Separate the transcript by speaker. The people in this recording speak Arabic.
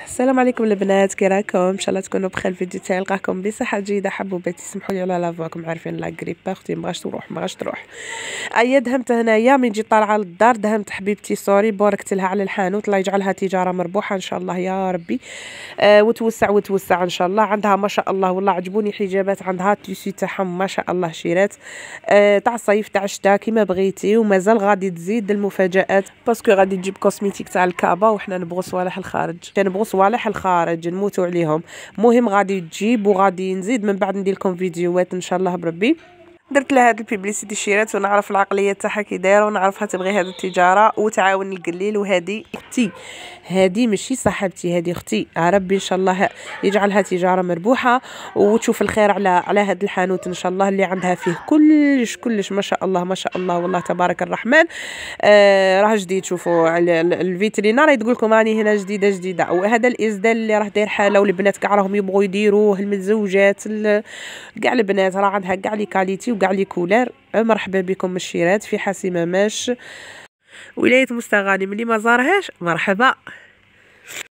Speaker 1: السلام عليكم البنات، كي راكم؟ ان شاء الله تكونوا بخير. الفيديو تاعي نلقاكم بصحه جيده. حبوباتي سمحوا لي على لافواكم، عارفين لا غريب اختي مابغاش تروح. ايا دهمت هنايا من جيت طالعه للدار، دهمت حبيبتي سوري، بوركت لها على الحانوت، الله يجعلها تجاره مربوحه ان شاء الله يا ربي. وتوسع ان شاء الله. عندها ما شاء الله والله عجبوني حجابات، عندها التيشي تاعهم ما شاء الله شيرات تاع الصيف تاع الشتاء كيما بغيتي، ومازال غادي تزيد المفاجات باسكو غادي تجيب كوسميتيك تاع الكابا، وحنا نبغوا صوالح الخارج، نبغوا صوالح الخارج نموتوا عليهم. مهم غادي تجيب وغادي نزيد من بعد ندير لكم فيديوهات ان شاء الله بربي. درت لها هاد البيبليسيتي شيرات ونعرف العقليه تاعها كي دايره، ونعرفها تبغي هاد التجاره وتعاوني القليل. وهذه اختي، هذه ماشي صاحبتي، هذه اختي. ربي ان شاء الله يجعلها تجاره مربوحه وتشوف الخير على هاد الحانوت ان شاء الله، اللي عندها فيه كلش ما شاء الله والله تبارك الرحمن. راه جديد، شوفوا على الفيترينا راه تقول لكم راني هنا جديده. وهذا الاسدال اللي راه داير حاله، والبنات كاع راهم يبغوا يديروه، المتزوجات كاع البنات راه عندها كاع لي كاليتي وكاع لي كولار. مرحبا بكم الشيرات في حاسمه ماش ولايه مستغانم، اللي ما زارهاش مرحبا.